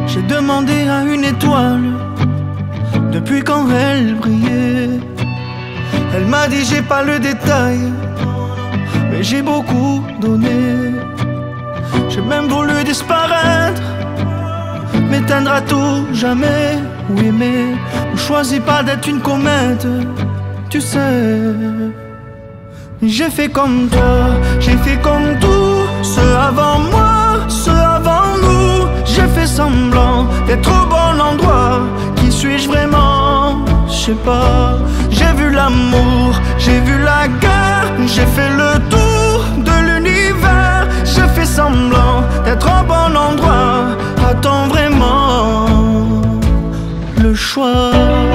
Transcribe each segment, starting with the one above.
J'ai demandé à une étoile depuis quand elle brillait. Elle m'a dit j'ai pas le détail, mais j'ai beaucoup donné. J'ai même voulu disparaître, m'éteindre à tout jamais. Oui mais on choisit pas d'être une comète, tu sais. J'ai fait comme toi, j'ai fait comme tous ceux avant moi, ceux avant nous. J'ai fait semblant d'être au bon endroit. Qui suis-je vraiment? Je sais pas. J'ai vu l'amour, j'ai vu la guerre, j'ai fait le tour de l'univers. J'ai fait semblant d'être au bon endroit. A-t-on vraiment le choix?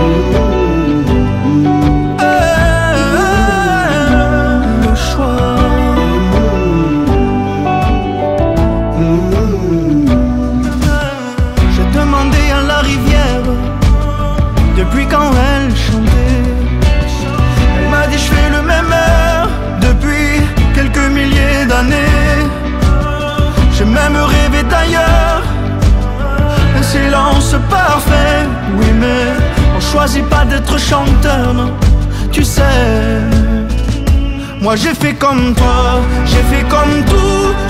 Depuis quand elle chantait, elle m'a dit je fais le même air depuis quelques milliers d'années. J'ai même rêvé d'ailleurs, un silence parfait. Oui mais on choisit pas d'être chanteur, non, tu sais. Moi j'ai fait comme toi, j'ai fait comme tous